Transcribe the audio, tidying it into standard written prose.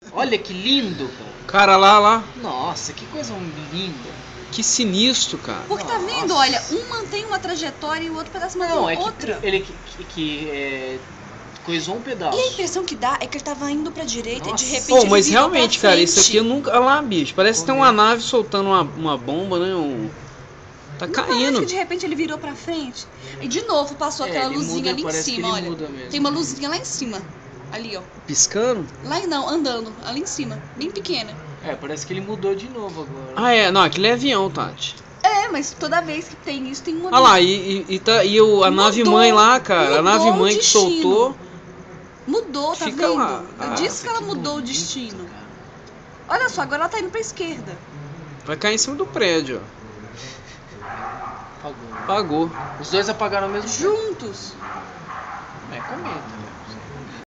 Olha que lindo, cara. Cara, lá. Nossa, que coisa linda. Que sinistro, cara. Porque tá vendo, olha, um mantém uma trajetória e o outro parece uma outra. Ele coisou um pedaço. E a impressão que dá é que ele tava indo pra direita. Nossa. E de repente ele Mas virou realmente, pra cara, frente. isso aqui eu nunca... Olha lá, bicho, parece que tem uma nave soltando uma bomba, né? Tá Não parece caindo. que de repente ele virou pra frente. E de novo passou aquela ele luzinha muda, ali em cima, olha. Tem uma luzinha lá em cima. Ali, ó. Piscando? Lá não, andando, ali em cima, bem pequena. Parece que ele mudou de novo agora. Ah, é. Não, aquele é avião, Tati. Mas toda vez que tem isso, tem uma... Olha lá, a nave-mãe lá, cara. A nave-mãe que soltou... Mudou, tá Fica vendo? lá. Eu disse que ela mudou o destino. Olha só, agora ela tá indo pra esquerda. Vai cair em cima do prédio, ó. Apagou. Os dois apagaram ao mesmo tempo. Juntos. Cometa, né?